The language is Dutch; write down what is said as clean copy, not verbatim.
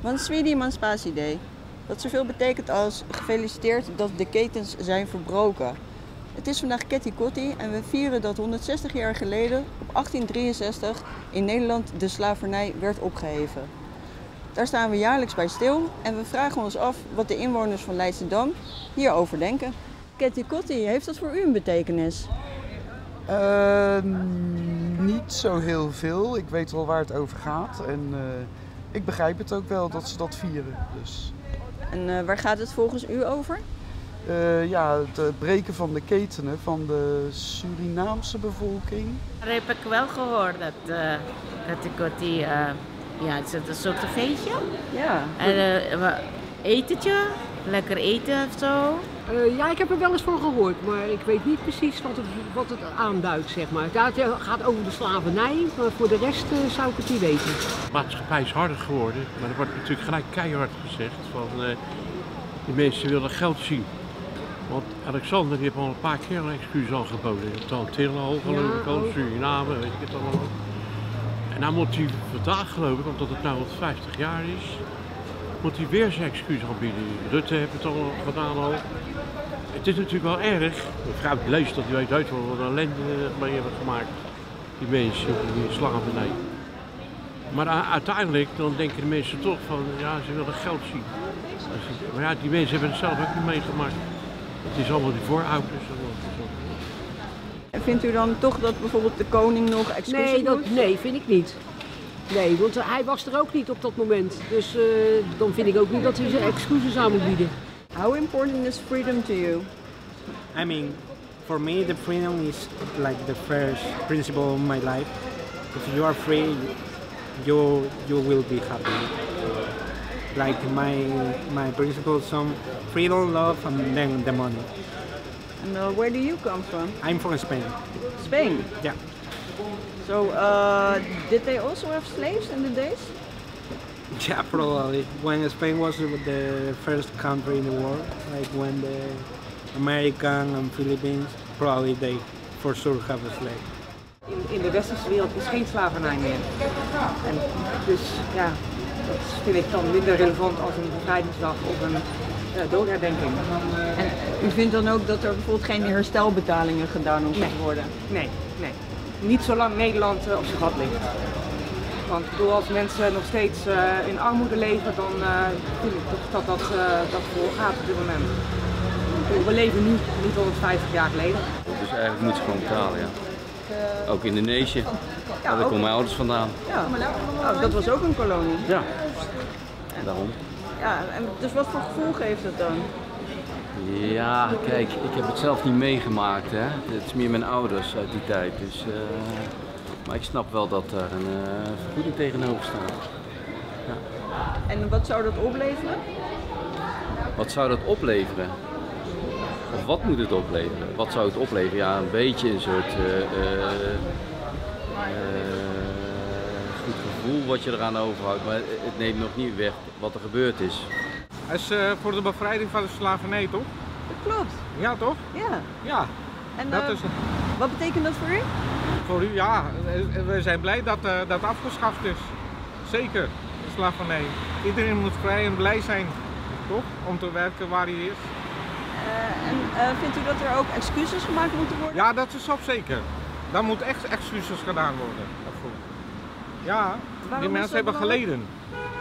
Buon Swedi Emancipatie Day. Wat zoveel betekent als gefeliciteerd dat de ketens zijn verbroken. Het is vandaag Ketty Kotti en we vieren dat 160 jaar geleden, op 1863, in Nederland de slavernij werd opgeheven. Daar staan we jaarlijks bij stil en we vragen ons af wat de inwoners van Leidschendam hierover denken. Ketty Kotti, heeft dat voor u een betekenis? Niet zo heel veel. Ik weet wel waar het over gaat en ik begrijp het ook wel dat ze dat vieren. Dus. En waar gaat het volgens u over? Het breken van de ketenen van de Surinaamse bevolking. Daar heb ik wel gehoord dat Ketty Kotti, het is een soort feestje. Ja. En etentje, lekker eten of zo. Ik heb er wel eens van gehoord, maar ik weet niet precies wat het aanduidt, zeg maar. Ja, het gaat over de slavernij, maar voor de rest zou ik het niet weten. De maatschappij is harder geworden, maar er wordt natuurlijk gelijk keihard gezegd van die mensen willen geld zien. Want Alexander die heeft al een paar keer een excuus aangeboden. Dan Tillenhal geloof ik al, Suriname, weet ik het allemaal. En nou moet hij vandaag geloof ik, omdat het nou 150 jaar is, moet hij weer zijn excuus aanbieden. Rutte heeft het al gedaan al. Het is natuurlijk wel erg. Ik begrijp het leest dat hij weet uit wat een ellende mee hebben gemaakt. Die mensen, die slavernij. Maar uiteindelijk dan denken de mensen toch van, ja, ze willen geld zien. Maar ja, die mensen hebben het zelf ook niet meegemaakt. Het is allemaal die voorouders. En vindt u dan toch dat bijvoorbeeld de koning nog excuses moet? Nee, vind ik niet. Nee, want hij was er ook niet op dat moment. Dus dan vind ik ook niet dat hij zijn excuses aan moet bieden. How important is freedom to you? I mean, for me the freedom is like the first principle of my life. If you are free, you will be happy. Like my principles, some freedom, love, and then the money. And where do you come from? I'm from Spain. Spain? Yeah. So, did they also have slaves in the days? Yeah, probably. When Spain was the first country in the world, like when the American and Philippines, probably they for sure have a slave. In de westerse wereld is geen slavernij meer. En dus ja, dat vind ik dan minder relevant als een bevrijdingsdag of een doodherdenking. En u vindt dan ook dat er bijvoorbeeld geen herstelbetalingen gedaan hoeven te worden? Nee. Niet zolang Nederland op zijn gat ligt. Want ik bedoel, als mensen nog steeds in armoede leven, dan vind ik toch dat voorgaat op dit moment. Ik bedoel, we leven nu niet 150 jaar geleden. Dus eigenlijk moet ze gewoon betalen, ja. Ook Indonesië. Ja, daar komen mijn ouders vandaan. Ja, oh, dat was ook een kolonie. Ja, en daarom. Ja, en dus wat voor gevoel geeft het dan? Ja, kijk, ik heb het zelf niet meegemaakt, hè. Het is meer mijn ouders uit die tijd, dus... Maar ik snap wel dat er een vergoeding tegenover staat. Ja. En wat zou dat opleveren? Wat zou dat opleveren? Of wat moet het opleveren? Wat zou het opleveren? Ja, een beetje een soort goed gevoel wat je eraan overhoudt, maar het neemt nog niet weg wat er gebeurd is. Het is voor de bevrijding van de slavernij, toch? Dat klopt. Ja, toch? Ja. Ja. En dat is het. wat betekent dat voor u? Voor u, ja. We zijn blij dat dat afgeschaft is. Zeker, de slavernij. Iedereen moet vrij en blij zijn, toch? Om te werken waar hij is. En vindt u dat er ook excuses gemaakt moeten worden? Ja, dat is op zeker. Daar moet echt excuses gedaan worden. Ja, die mensen hebben geleden.